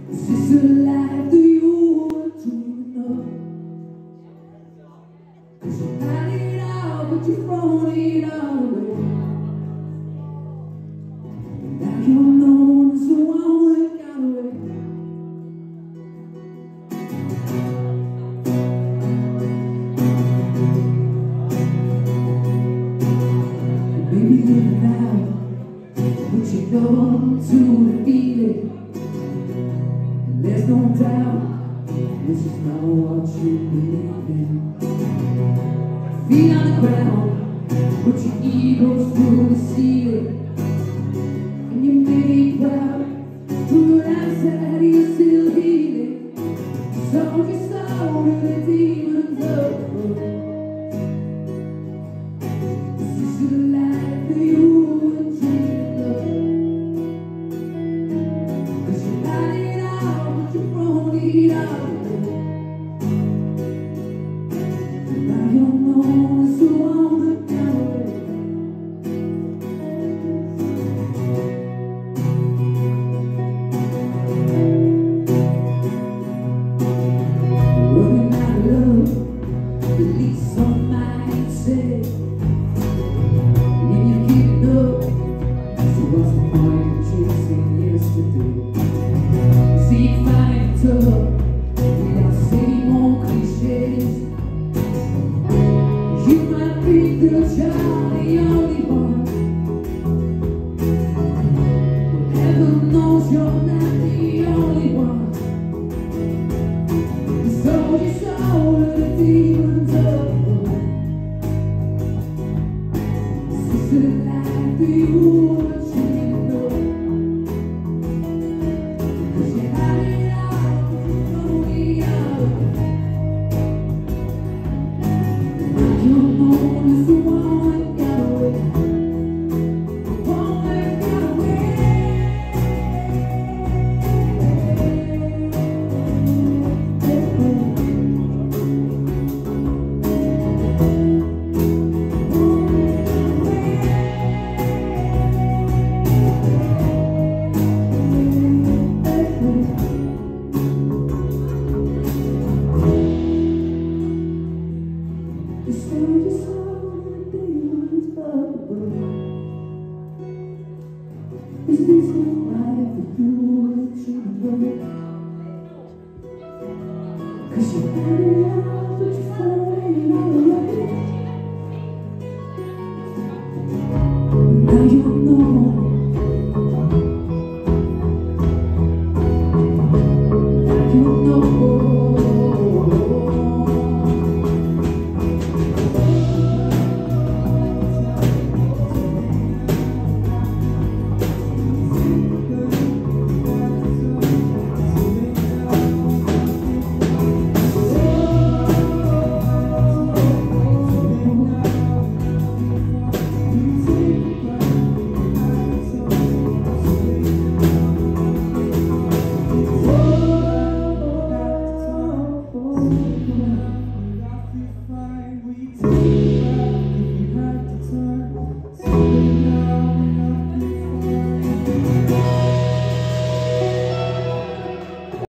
Is this the life that you were dreaming of? 'Cause you had it all, but you've thrown it all away. Now you're known as the one that got away. And maybe living now, but you know to the feeling. There's no doubt, this is not what you believe in. Feet on the ground, put your egos through the ceiling. And you made it proud, but outside you're still healing. Sold your soul to the demons of the world. This is the life that you were dreaming of. 'Cause you had it all, but you thrown it all away. And now you're known as the one that got away. Running out of love, at least some might say. And you're giving up, so what's the point of chasing yesterday? See you find it tough, without same old cliches. You might think that you're the only one, but heaven knows you're not the only one. You sold your soul to the demons of the world. This is the life that you were dreaming of. 'Cause you had it all, but you thrown it all away. Now you're known as the one that got away. The one that got away. You sold your soul to the demons of the world. Is this the life that you were dreaming of? 'Cause you had it all, but you thrown it all away. Now you know. Now you know. Oh,